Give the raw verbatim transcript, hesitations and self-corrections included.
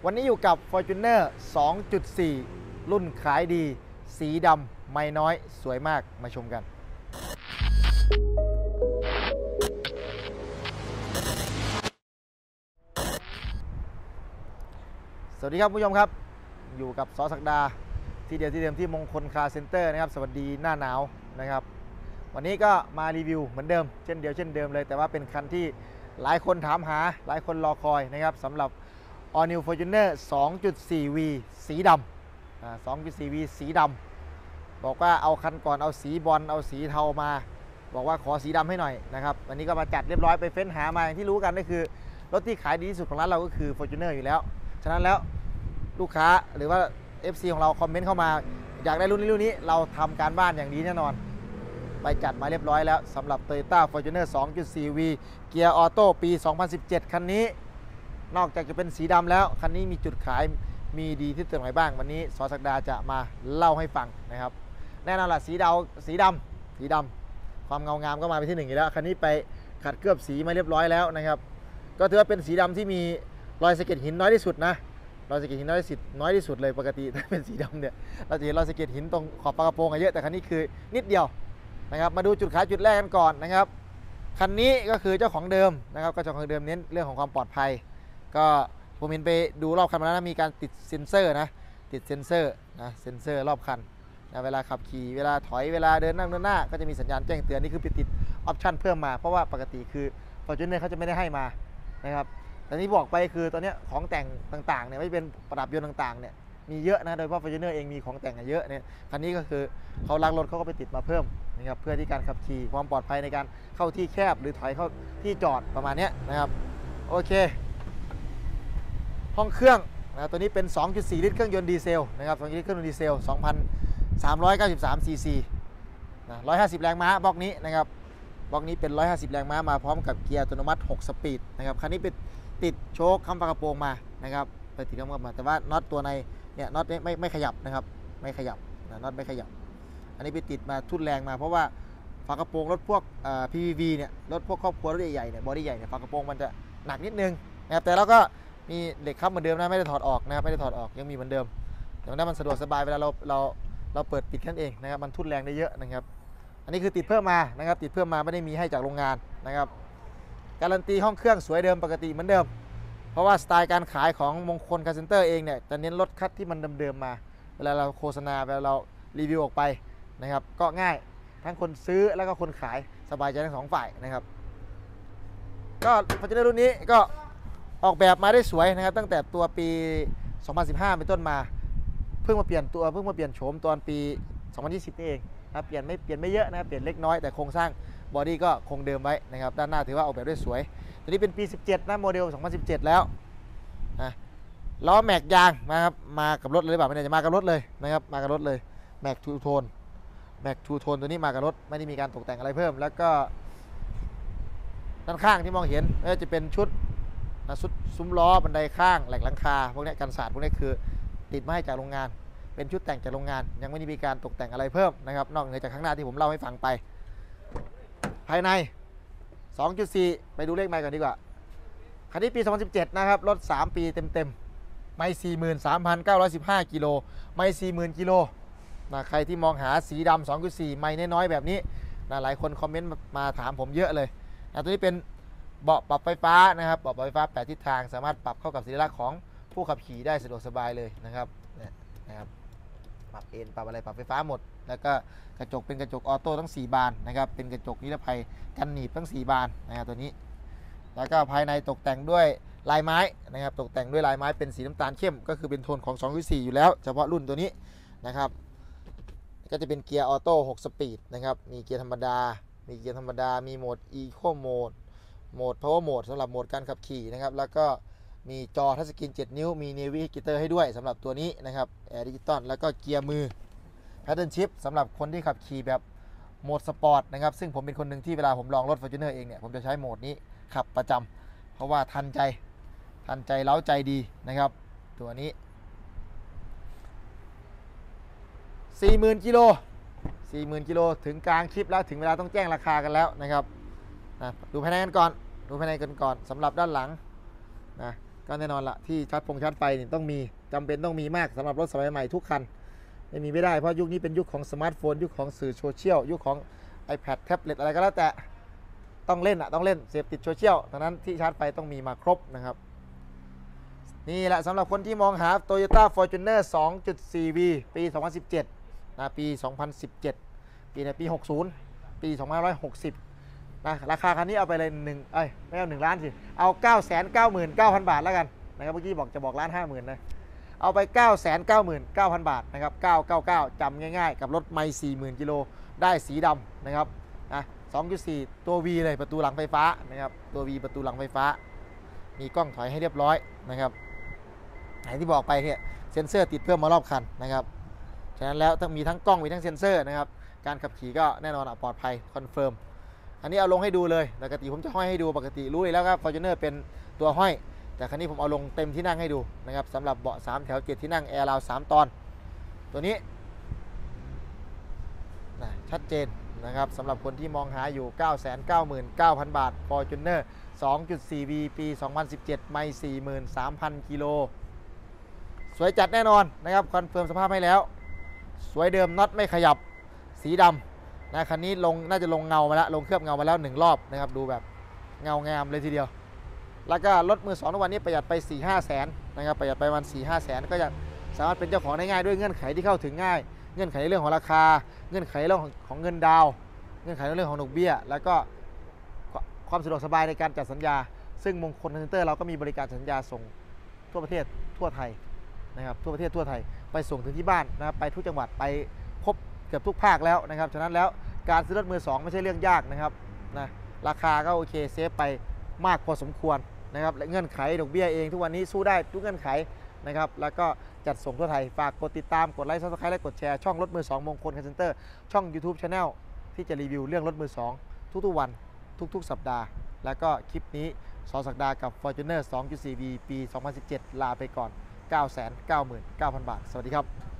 วันนี้อยู่กับ Fortuner สองจุดสี่ รุ่นขายดีสีดำไม่น้อยสวยมากมาชมกันสวัสดีครับผู้ชมครับอยู่กับส.ศักดาที่เดียวที่เดิมที่มงคลคาร์เซ็นเตอร์นะครับสวัสดีหน้าหนาวนะครับวันนี้ก็มารีวิวเหมือนเดิมเช่นเดียวเช่นเดิมเลยแต่ว่าเป็นคันที่หลายคนถามหาหลายคนรอคอยนะครับสำหรับ All New Fortuner สองจุดสี่ วี สีดำอ่า สองจุดสี่ วี สีดำบอกว่าเอาคันก่อนเอาสีบอลเอาสีเทามาบอกว่าขอสีดำให้หน่อยนะครับวันนี้ก็มาจัดเรียบร้อยไปเฟ้นหามาอย่างที่รู้กันก็คือรถที่ขายดีที่สุดของร้านเราก็คือ Fortuner อยู่แล้วฉะนั้นแล้วลูกค้าหรือว่า เอฟ ซี ของเราคอมเมนต์เข้ามาอยากได้รุ่นนี้รุ่นนี้เราทำการบ้านอย่างดีแน่นอนไปจัดมาเรียบร้อยแล้วสำหรับ Toyota Fortuner สองจุดสี่ วี เกียร์ออโต้ปี สองพันสิบเจ็ด คันนี้นอกจากจะเป็นสีดำแล้วคันนี้มีจุดขายมีดีที่ตรงไหนบ้างวันนี้ส.ศักดาจะมาเล่าให้ฟังนะครับแน่นอนล่ะสีดำสีดำสีดำความเงางามก็มาไปที่หนึ่งอยู่แล้วคันนี้ไปขัดเคลือบสีมาเรียบร้อยแล้วนะครับก็ถือว่าเป็นสีดำที่มีรอยสะเก็ดหินน้อยที่สุดนะรอยสะเก็ดหินน้อยที่สุดน้อยที่สุดเลยปกติถ้าเป็นสีดำเนี่ยเราจะเห็นรอยสะเก็ดหินตรงขอบปากกระโปรงเยอะแต่คันนี้คือนิดเดียวนะครับมาดูจุดขายจุดแรกกันก่อนนะครับคันนี้ก็คือเจ้าของเดิมนะครับก็เจ้าของเดิมเน้นเรื่องของความปลอดภัยก็ผมเห็นไปดูรอบคันมาแล้วนะมีการติดเซ็นเซอร์นะติดเซ็นเซอร์นะเซ็นเซอร์รอบคันนะเวลาขับขี่เวลาถอยเวลาเดินนั่งเดินหน้าก็จะมีสัญญาณแจ้งเตือนนี่คือไปติดออปชั่นเพิ่มมาเพราะว่าปกติคือ Fortuner เขาจะไม่ได้ให้มานะครับแต่ที่บอกไปคือตอนนี้ของแต่งต่างๆเนี่ยไม่เป็นประดับยนต์ต่างๆเนี่ยมีเยอะนะโดยเฉพาะ Fortuner เองมีของแต่งเยอะเนี่ยคันนี้ก็คือเขาล้างรถเขาก็ไปติดมาเพิ่มนะครับเพื่อที่การขับขี่ความปลอดภัยในการเข้าที่แคบหรือถอยเข้าที่จอดประมาณนี้นะครับโอเคห้องเครื่องนะตัวนี้เป็น สองจุดสี่ ลิตรเครื่องยนต์ดีเซลนะครับสองจุดสี่ลิตรเครื่องยนต์ดีเซล สองพันสามร้อยเก้าสิบสาม ซี ซี นะ หนึ่งร้อยห้าสิบ แรงม้าบล็อกนี้นะครับบล็อกนี้เป็นหนึ่งร้อยห้าสิบแรงม้ามาพร้อมกับเกียร์อัตโนมัติหกสปีดนะครับคันนี้เป็นติดโชคค้ำฝากระโปรงมานะครับไปติดค้ำฝากระโปรงมาแต่ว่าน็อตตัวในเนี่ยน็อตไม่ไม่ไม่ขยับนะครับไม่ขยับนะน็อตไม่ขยับอันนี้ไปติดมาทุ่นแรงมาเพราะว่าฝากระโปรงรถพวกอ่า พี วี วี เนี่ยรถพวกครอบครัวรถใหญ่ๆเนี่ยบอดี้ใหญ่เนี่ยฝากระโปรงมันจะหนักนิดนึงนะครับแต่เราก็มีเหล็กค้ำเหมือนเดิมนะไม่ได้ถอดออกนะครับไม่ได้ถอดออกยังมีเหมือนเดิมแต่ว่ามันสะดวกสบายเวลาเราเราเราเปิดปิดแค่นั้นเองนะครับมันทุ่นแรงได้เยอะนะครับอันนี้คือติดเพิ่มมานะครับติดเพิ่มมาไม่ได้มีให้จากโรงงานนะครับการันตีห้องเครื่องสวยเดิมปกติเหมือนเดิมเพราะว่าสไตล์การขายของมงคลคาร์เซ็นเตอร์เองเนี่ยจะเน้นรถคัดที่มันเดิมๆมาเวลาเราโฆษณาเวลาเรารีวิวออกไปนะครับก็ง่ายทั้งคนซื้อแล้วก็คนขายสบายใจทั้งสองฝ่ายนะครับก็Fortunerรุ่นนี้ก็ออกแบบมาได้สวยนะครับตั้งแต่ตัวปี สองพันสิบห้า เป็นต้นมาเพิ่งมาเปลี่ยนตัวเพิ่งมาเปลี่ยนโฉมตอนปี สองพันยี่สิบ นี่เองนะเปลี่ยนไม่เปลี่ยนไม่เยอะนะครับเปลี่ยนเล็กน้อยแต่โครงสร้างบอดี้ก็คงเดิมไว้นะครับด้านหน้าถือว่าออกแบบได้สวยตัวนี้เป็นปีสิบเจ็ดนะโมเดล สองพันสิบเจ็ด แล้วนะล้อแม็กยางนะครับมากับรถเลยหรือเปล่าไม่แน่จะมากับรถเลยนะครับมากับรถเลยแม็กทูโทนแม็กทูโทนตัวนี้มากับรถไม่ได้มีการตกแต่งอะไรเพิ่มแล้วก็ด้านข้างที่มองเห็นจะเป็นชุดนะชุดซุ้มล้อบันไดข้างแหลกหลังคาพวกนี้กันสาดพวกนี้คือติดมาให้จากโรงงานเป็นชุดแต่งจากโรงงานยังไม่ได้มีการตกแต่งอะไรเพิ่มนะครับนอกเหนือจากข้างหน้าที่ผมเล่าให้ฟังไปภายใน สองจุดสี่ ไปดูเลขไมล์ก่อนดีกว่าคันนี้ปี สองพันสิบเจ็ด นะครับรถสามปีเต็มๆไมล์ สี่หมื่นสามพันเก้าร้อยสิบห้า กิโลไมล์ สี่หมื่น กิโลนะใครที่มองหาสีดำ สองจุดสี่ ไมล์น้อยๆแบบนี้นะหลายคนคอมเมนต์มาถามผมเยอะเลยนะตัวนี้เป็นเบาะปรับไฟฟ้านะครับเบาะปรับไฟฟ้าแปดทิศทางสามารถปรับเข้ากับสัญลักษณ์ของผู้ขับขี่ได้สะดวกสบายเลยนะครับนะครับปรับเอนปรับอะไรปรับไฟฟ้าหมดแล้วก็กระจกเป็นกระจกออโต้ทั้งสี่บานนะครับเป็นกระจกนิรภัยกันหนีบทั้งสี่บานนะครับตัวนี้แล้วก็ภายในตกแต่งด้วยลายไม้นะครับตกแต่งด้วยลายไม้เป็นสีน้ำตาลเข้มก็คือเป็นโทนของ สองจุดสี่ อยู่แล้วเฉพาะรุ่นตัวนี้นะครับก็จะเป็นเกียร์ออโต้หกสปีดนะครับมีเกียร์ธรรมดามีเกียร์ธรรมดามีโหมดอีโคโหมดโหมด Power Mode สำหรับโหมดการขับขี่นะครับแล้วก็มีจอทัชสกรีนเจ็ดนิ้วมี Navigator ให้ด้วยสำหรับตัวนี้นะครับแอร์ดิจิตอลแล้วก็เกียร์มือ Paddle Shift สำหรับคนที่ขับขี่แบบโหมดสปอร์ตนะครับซึ่งผมเป็นคนหนึ่งที่เวลาผมลองรถ Fortuner เองเนี่ยผมจะใช้โหมดนี้ขับประจำเพราะว่าทันใจทันใจเล้าใจดีนะครับตัวนี้ สี่หมื่น กิโล สี่หมื่น กิโลถึงกลางคลิปแล้วถึงเวลาต้องแจ้งราคากันแล้วนะครับนะดูภายในกันก่อนดูภายในกันก่อนสำหรับด้านหลังนะก็แน่นอนละที่ชาร์จพงชาร์จไฟนี่ต้องมีจำเป็นต้องมีมากสำหรับรถสมัยใหม่ทุกคันไม่มีไม่ได้เพราะยุคนี้เป็นยุคของสมาร์ทโฟนยุคของสื่อโซเชียลยุคของ iPad แท็บเล็ตอะไรก็แล้วแต่ต้องเล่นอะต้องเล่นเสพติดโซเชียลดังนั้นที่ชาร์จไฟต้องมีมาครบนะครับนี่แหละสำหรับคนที่มองหา Toyota Fortuner สองจุดสี่ วี ปี สองพันสิบเจ็ด นะปี สองพันสิบเจ็ด ปีในปี หกสิบ ปี สองพันห้าร้อยหกสิบ นะราคาคันนี้เอาไปเลยหนึ่งเอ้ยไม่เอาหนึ่งล้านสิเอา เก้าแสนเก้าหมื่นเก้าพัน บาทแล้วกันนะครับเมื่อกี้บอกจะบอกล้านห้าหมื่นนะเอาไป เก้าแสนเก้าหมื่นเก้าพัน บาทนะครับเก้าเก้าเก้าจำง่ายๆกับรถไมล์ สี่หมื่น กิโลได้สีดำนะครับนะ สองจุดสี่ ตัว V เลยประตูหลังไฟฟ้านะครับตัว V ประตูหลังไฟฟ้ามีกล้องถอยให้เรียบร้อยนะครับอย่างที่บอกไปเนี่ยเซ็นเซอร์ติดเพิ่มมารอบคันนะครับฉะนั้นแล้วต้องมีทั้งกล้องมีทั้งเซ็นเซอร์นะครับการขับขี่ก็แน่นอนปลอดภัยคอนเฟิร์มอันนี้เอาลงให้ดูเลยปกติผมจะห้อยให้ดูปกติรู้เลยแล้วครับ Fortuner เป็นตัวห้อยแต่คันนี้ผมเอาลงเต็มที่นั่งให้ดูนะครับสำหรับเบาะสามแถวเจ็ดที่นั่งแอร์ราวสามตอนตัวนี้นะชัดเจนนะครับสำหรับคนที่มองหาอยู่ เก้าแสนเก้าหมื่นเก้าพัน บาท Fortuner สองจุดสี่ วี ปี สองพันสิบเจ็ด ไมล์ สี่หมื่นสามพัน กิโลสวยจัดแน่นอนนะครับคอนเฟิร์มสภาพให้แล้วสวยเดิมน็อตไม่ขยับสีดำนะคันนี้ลงน่าจะลงเงามาแล้วลงเคลือบเงามาแล้วหนึ่งรอบนะครับดูแบบเงางามเลยทีเดียวแล้วก็รถมือสองทุกวันนี้ประหยัดไป สี่ห้า แสนนะครับประหยัดไปวัน สี่ห้า แสนก็จะสามารถเป็นเจ้าของได้ง่ายด้วยเงื่อนไขที่เข้าถึงง่ายเงื่อนไขในเรื่องของราคาเงื่อนไขเรื่องของเงินดาวเงื่อนไขในเรื่องของดอกเบี้ยแล้วก็ความสะดวกสบายในการจัดสัญญาซึ่งมงคลเซ็นเตอร์เราก็มีบริการสัญญาส่งทั่วประเทศทั่วไทยนะครับทั่วประเทศทั่วไทยไปส่งถึงที่บ้านนะครับไปทุกจังหวัดไปครบเกือบทุกภาคแล้วนะครับฉะนั้นแล้วการซื้อรถมือสองไม่ใช่เรื่องยากนะครับนะราคาก็โอเคเซฟไปมากพอสมควรนะครับและเงื่อนไขดอกเบี้ยเองทุกวันนี้สู้ได้ทุกเงื่อนไขนะครับแล้วก็จัดส่งทั่วไทยฝากกดติดตามกดไลค์ซับสไครต์และกดแชร์ช่องรถมือสองมงคลคาร์เซ็นเตอร์ช่อง YouTube Channel ที่จะรีวิวเรื่องรถมือสองทุกๆวันทุกๆสัปดาห์แล้วก็คลิปนี้สอศักดากับ Fortuner สองจุดสี่ วี ปี สองพันสิบเจ็ด ลาไปก่อน เก้าแสนเก้าหมื่นเก้าพัน บาทสวัสดีครับ